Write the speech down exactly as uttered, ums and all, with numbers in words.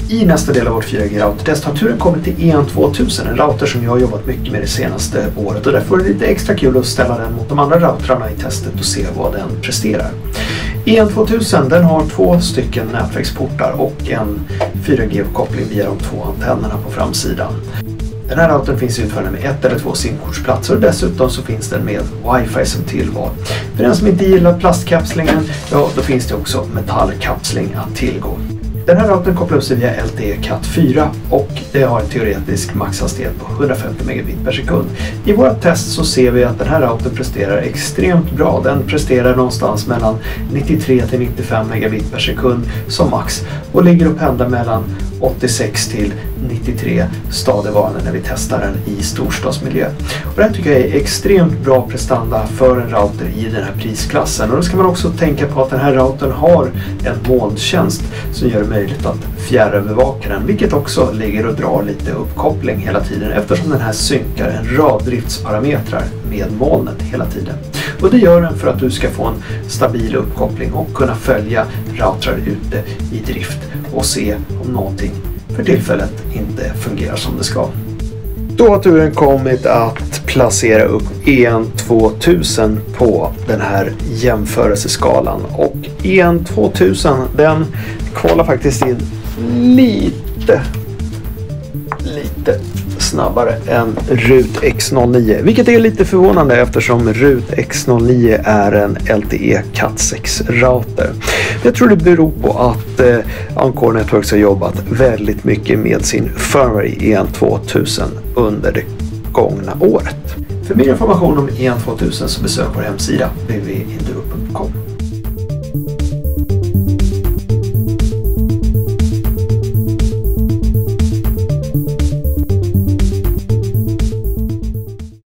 I nästa del av vårt fyra G-router-test har turen kommit till E N tvåtusen, en router som jag har jobbat mycket med det senaste året, och därför är det lite extra kul att ställa den mot de andra routrarna i testet och se vad den presterar. E N tvåtusen den har två stycken nätverksportar och en fyra G-uppkoppling via de två antennerna på framsidan. Den här routern finns utförande med ett eller två simkortsplatser och dessutom så finns den med wifi som tillval. För den som inte gillar plastkapslingen, ja då finns det också metallkapsling att tillgå. Den här routern kopplar upp sig via L T E Cat fyra och det har en teoretisk maxhastighet på hundrafemtio megabit per sekund. I våra test så ser vi att den här routern presterar extremt bra. Den presterar någonstans mellan nittiotre till nittiofem megabit per sekund som max och ligger och pendlar mellan åttiosex till nittiotre stadigvarande när vi testar den i storstadsmiljö. Och det här tycker jag är extremt bra prestanda för en router i den här prisklassen. Och då ska man också tänka på att den här routern har en molntjänst som gör det möjligt att fjärrövervaka den, vilket också ligger och drar lite uppkoppling hela tiden eftersom den här synkar en rad driftsparametrar med molnet hela tiden. Och det gör den för att du ska få en stabil uppkoppling och kunna följa routrar ute i drift och se om någonting för tillfället inte fungerar som det ska. Då har turen kommit att placera upp E N tvåtusen på den här jämförelseskalan, och E N tvåtusen den kvalar faktiskt in lite lite snabbare än RUT X noll nio, vilket är lite förvånande eftersom RUT X noll nio är en L T E Cat sex router. Jag tror det beror på att eh, Encore Networks har jobbat väldigt mycket med sin firmware i E N tvåtusen under det gångna året. För mer information om E N tvåtusen så besök vår hemsida w w w punkt indurup punkt com.